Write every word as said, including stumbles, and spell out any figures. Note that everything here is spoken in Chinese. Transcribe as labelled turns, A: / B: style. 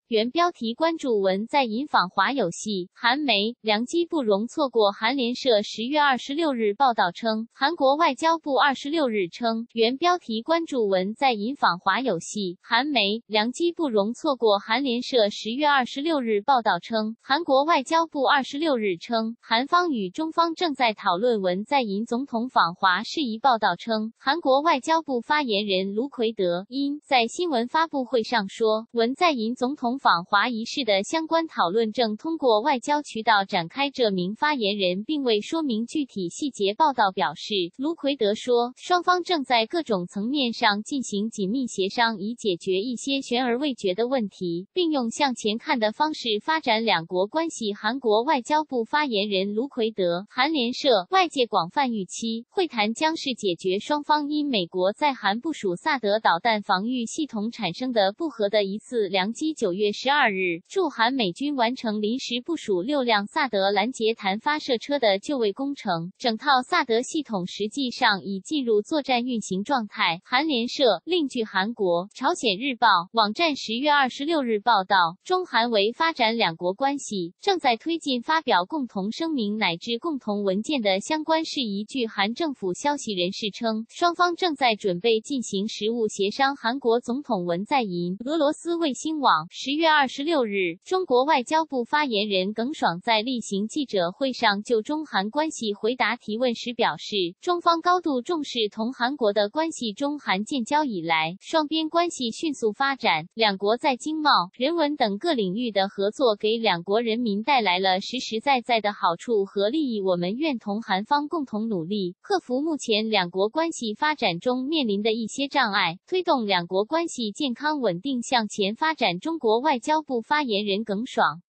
A: 原标题关注文在寅访华有戏，韩媒良机不容错过。韩联社十月二十六日报道称，韩国外交部二十六日称，原标题关注文在寅访华有戏，韩媒良机不容错过。韩联社十月二十六日报道称，韩国外交部二十六日称，韩方与中方正在讨论文在寅总统访华事宜。报道称，韩国外交部发言人卢奎德因在新闻发布会上说，文在寅总统访华一事的相关讨论正通过外交渠道展开。这名发言人并未说明具体细节。报道表示，卢奎德说，双方正在各种层面上进行紧密协商，以解决一些悬而未决的问题，并用向前看的方式发展两国关系。韩国外交部发言人卢奎德，韩联社外界广泛预期，会谈将是解决双方因美国在韩部署萨德导弹防御系统产生的不和的一次良机。九月十二日，驻韩美军完成临时部署六辆萨德拦截弹发射车的就位工程，整套萨德系统实际上已进入作战运行状态。韩联社另据韩国朝鲜日报网站十月二十六日报道，中韩为发展两国关系，正在推进发表共同声明乃至共同文件的相关事宜。据韩政府消息人士称，双方正在准备进行实务协商。韩国总统文在寅，俄罗斯卫星网十月二十六日，中国外交部发言人耿爽在例行记者会上就中韩关系回答提问时表示，中方高度重视同韩国的关系。中韩建交以来，双边关系迅速发展，两国在经贸、人文等各领域的合作给两国人民带来了实实在在的好处和利益。我们愿同韩方共同努力，克服目前两国关系发展中面临的一些障碍，推动两国关系健康稳定向前发展。中国外交部发言人耿爽